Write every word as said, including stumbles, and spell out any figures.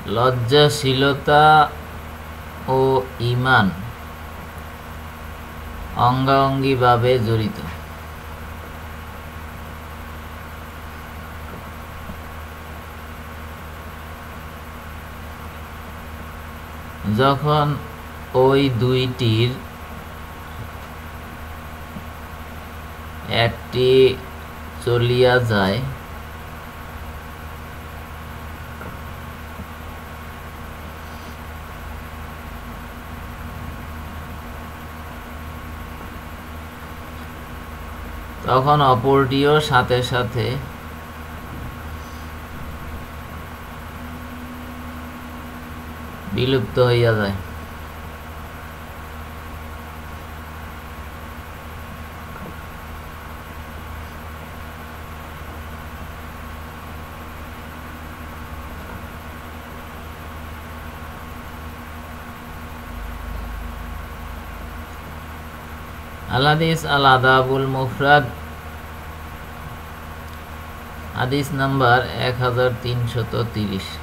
লজ্জাশীলতা ও ঈমান অঙ্গাঙ্গিভাবে জড়িত। যখন ওই দুইটির একটি চলিয়া যায় তখন অপরটিও সাথে সাথে বিলুপ্ত হইয়া যায়। আল হাদিস আল আদাবুল মুফরাদ, হাদিস নাম্বার এক হাজার তিনশত তিরিশ।